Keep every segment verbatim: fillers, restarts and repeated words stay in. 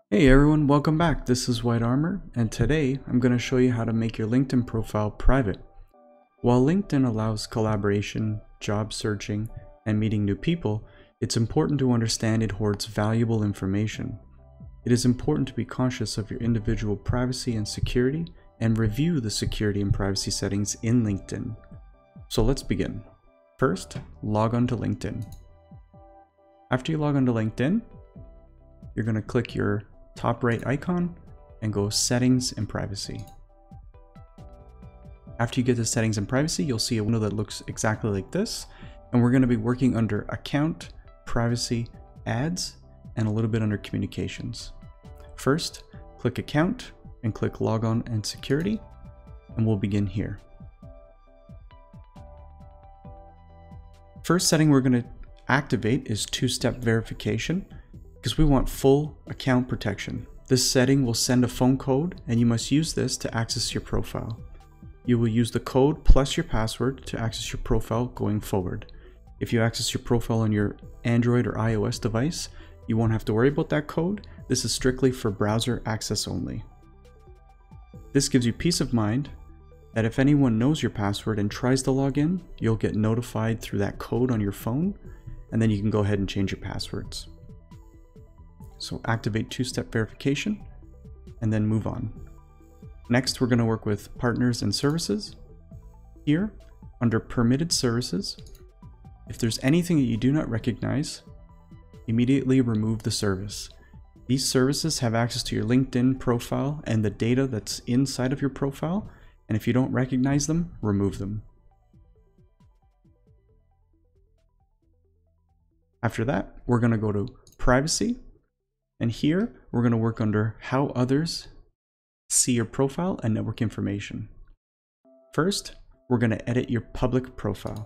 Hey everyone, welcome back. This is White Armor, and today I'm going to show you how to make your LinkedIn profile private. While LinkedIn allows collaboration, job searching, and meeting new people, it's important to understand it hoards valuable information. It is important to be conscious of your individual privacy and security, and review the security and privacy settings in LinkedIn. So let's begin. First, log on to LinkedIn. After you log on to LinkedIn, you're going to click your top right icon and go Settings and Privacy. After you get to Settings and Privacy, you'll see a window that looks exactly like this, and we're going to be working under Account, Privacy, Ads, and a little bit under Communications. First, click Account and click Logon and Security, and we'll begin here. First setting we're going to activate is two-step verification, because we want full account protection. This setting will send a phone code, and you must use this to access your profile. You will use the code plus your password to access your profile going forward. If you access your profile on your Android or iOS device, you won't have to worry about that code. This is strictly for browser access only. This gives you peace of mind that if anyone knows your password and tries to log in, you'll get notified through that code on your phone, and then you can go ahead and change your passwords. So activate two-step verification and then move on. Next, we're going to work with partners and services. Here, under permitted services, if there's anything that you do not recognize, immediately remove the service. These services have access to your LinkedIn profile and the data that's inside of your profile, and if you don't recognize them, remove them. After that, we're going to go to privacy. And here, we're going to work under how others see your profile and network information. First, we're going to edit your public profile.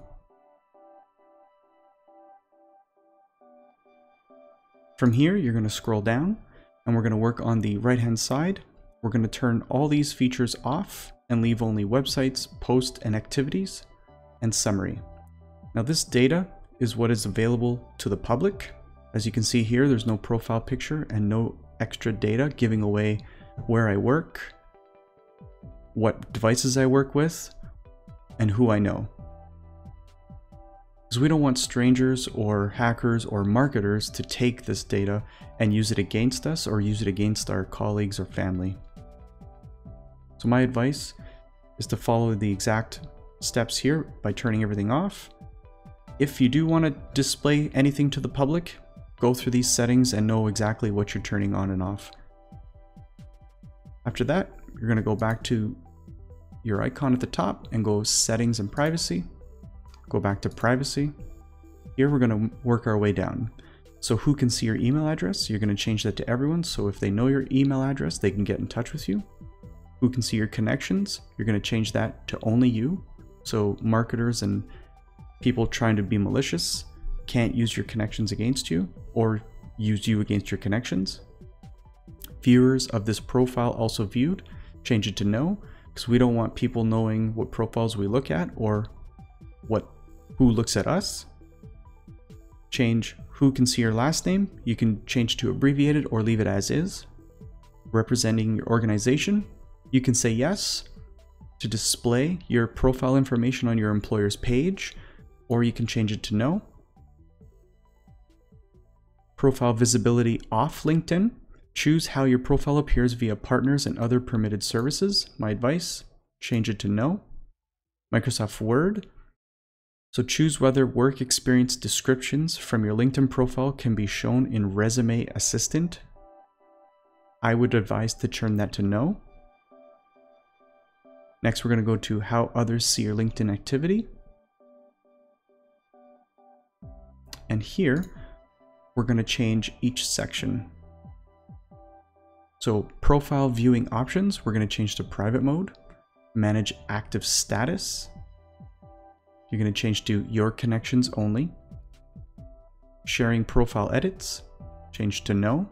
From here, you're going to scroll down, and we're going to work on the right-hand side. We're going to turn all these features off and leave only websites, posts, and activities, and summary. Now, this data is what is available to the public. As you can see here, there's no profile picture and no extra data giving away where I work, what devices I work with, and who I know. Because we don't want strangers or hackers or marketers to take this data and use it against us or use it against our colleagues or family. So my advice is to follow the exact steps here by turning everything off. If you do want to display anything to the public, go through these settings and know exactly what you're turning on and off. After that, you're going to go back to your icon at the top and go Settings and Privacy. Go back to Privacy. Here we're going to work our way down. So who can see your email address? You're going to change that to everyone, so if they know your email address, they can get in touch with you. Who can see your connections? You're going to change that to only you. So marketers and people trying to be malicious can't use your connections against you or use you against your connections. Viewers of this profile also viewed, change it to no, because we don't want people knowing what profiles we look at or what who looks at us. Change who can see your last name. You can change to abbreviated or leave it as is. Representing your organization, you can say yes to display your profile information on your employer's page, or you can change it to no. Profile visibility off LinkedIn. Choose how your profile appears via partners and other permitted services. My advice, change it to no. Microsoft Word. So choose whether work experience descriptions from your LinkedIn profile can be shown in Resume Assistant. I would advise to turn that to no. Next, we're going to go to how others see your LinkedIn activity. And here, we're going to change each section. So profile viewing options, we're going to change to private mode. Manage active status. You're going to change to your connections only. Sharing profile edits, change to no.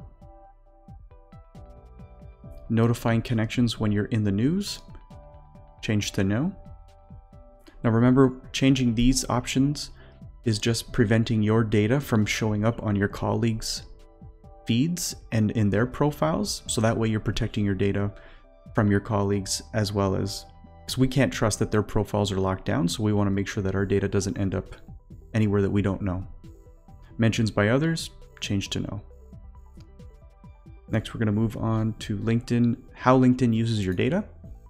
Notifying connections when you're in the news, change to no. Now remember, changing these options is just preventing your data from showing up on your colleagues' feeds and in their profiles, so that way you're protecting your data from your colleagues as well as, because we can't trust that their profiles are locked down, so we want to make sure that our data doesn't end up anywhere that we don't know. Mentions by others, change to no. Next, we're going to move on to LinkedIn, how LinkedIn uses your data.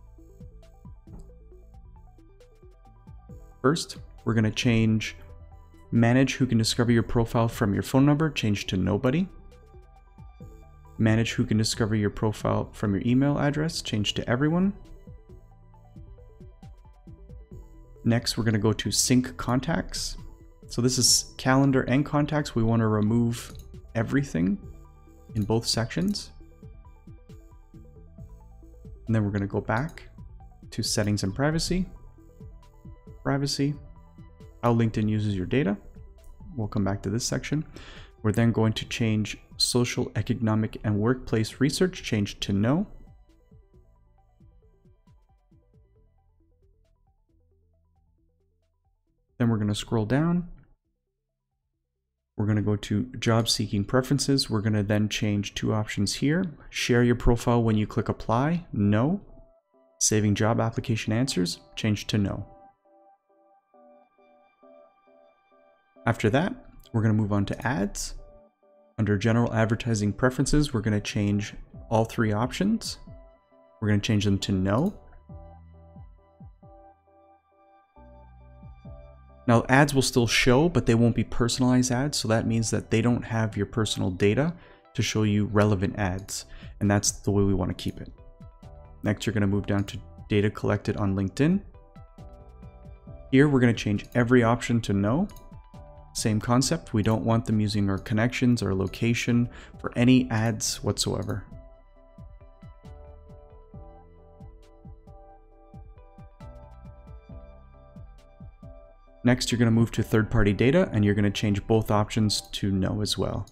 First, we're going to change manage who can discover your profile from your phone number, change to nobody. Manage who can discover your profile from your email address, change to everyone. Next, we're going to go to sync contacts. So this is calendar and contacts. We want to remove everything in both sections. And then we're going to go back to settings and privacy. Privacy, how LinkedIn uses your data. We'll come back to this section. We're then going to change social, economic, and workplace research, change to no. Then we're going to scroll down. We're going to go to job seeking preferences. We're going to then change two options here. Share your profile when you click apply, no. Saving job application answers, change to no. After that, we're going to move on to ads. Under general advertising preferences, we're going to change all three options. We're going to change them to no. Now, ads will still show, but they won't be personalized ads. So that means that they don't have your personal data to show you relevant ads. And that's the way we want to keep it. Next, you're going to move down to data collected on LinkedIn. Here, we're going to change every option to no. Same concept. We don't want them using our connections or location for any ads whatsoever. Next, you're going to move to third-party data, and you're going to change both options to no as well.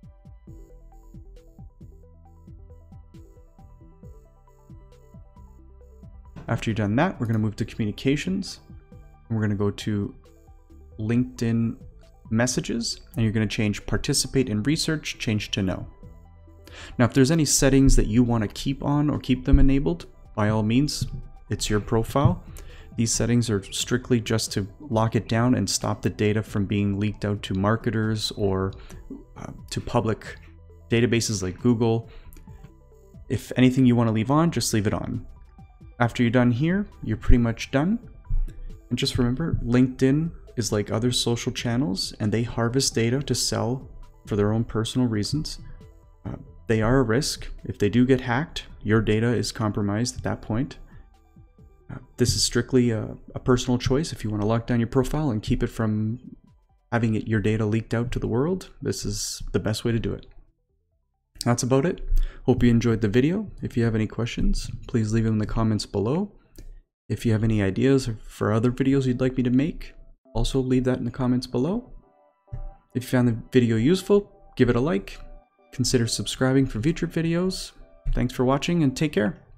After you've done that, we're going to move to communications. And we're going to go to LinkedIn messages, and you're going to change participate in research, change to no. Now, if there's any settings that you want to keep on or keep them enabled, by all means, it's your profile. These settings are strictly just to lock it down and stop the data from being leaked out to marketers or uh, to public databases like Google. If anything you want to leave on, just leave it on. After you're done here, you're pretty much done. And just remember, LinkedIn is like other social channels, and they harvest data to sell for their own personal reasons. Uh, they are a risk. If they do get hacked, your data is compromised at that point. Uh, this is strictly a, a personal choice. If you want to lock down your profile and keep it from having it, your data leaked out to the world, this is the best way to do it. That's about it. Hope you enjoyed the video. If you have any questions, please leave them in the comments below. If you have any ideas for other videos you'd like me to make, also leave that in the comments below. If you found the video useful, give it a like. Consider subscribing for future videos. Thanks for watching and take care.